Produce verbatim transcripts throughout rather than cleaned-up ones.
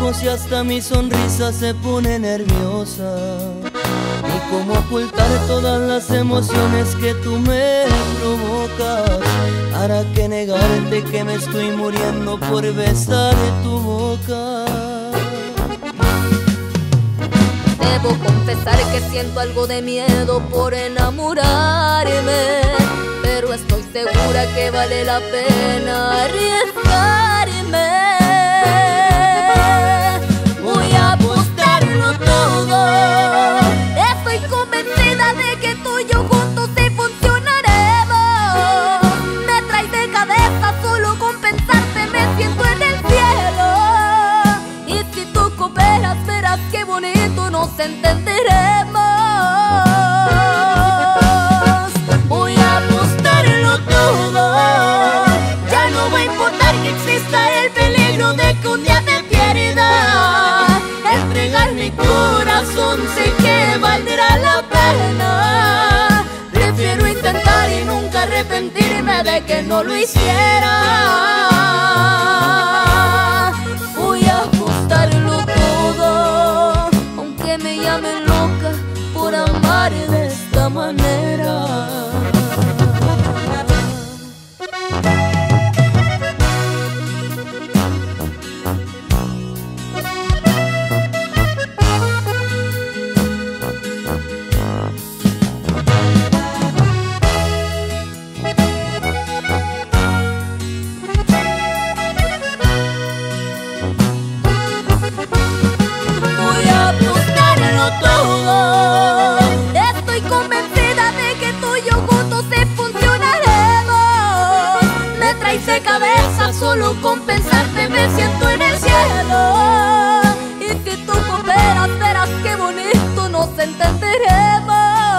ojos y hasta mi sonrisa se pone nerviosa. Ni cómo ocultar todas las emociones que tú me provocas. ¿Para qué negarte que me estoy muriendo por besar tu boca? Debo confesar que siento algo de miedo por enamorarme, pero estoy segura que vale la pena arriesgarme. Voy a apostarlo todo. Estoy convencida de que tú y yo juntos sí funcionaremos. Me traes de cabeza solo con pensarte, me siento en el cielo. Y si tú cooperas verás qué bonito nos entenderemos. Voy a apostarlo todo. Ya no va a importar que exista el peligro de que un día te pierda. Entregar mi corazón sé que valdrá la pena. Prefiero intentar y nunca arrepentirme de que no lo hiciera. Voy a apostarlo todo, aunque me llamen loca por amar de esta manera. Todo. Estoy convencida de que tú y yo juntos sí funcionaremos. Me traes de cabeza solo con pensarte, me siento en el cielo. Y si tú cooperas verás qué bonito nos entenderemos.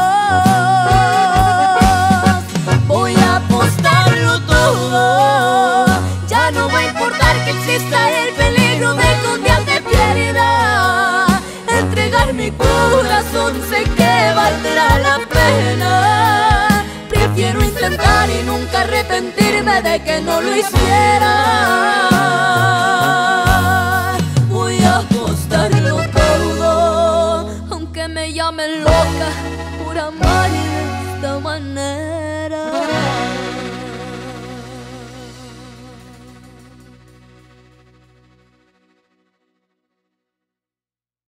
Voy a apostarlo todo. Ya no va a importar que exista el peligro de que un día te pierda. Entregar mi corazón sé que valdrá la pena. Prefiero intentar y nunca arrepentirme de que no lo hiciera. Voy a apostarlo todo, aunque me llamen loca por amar de esta manera.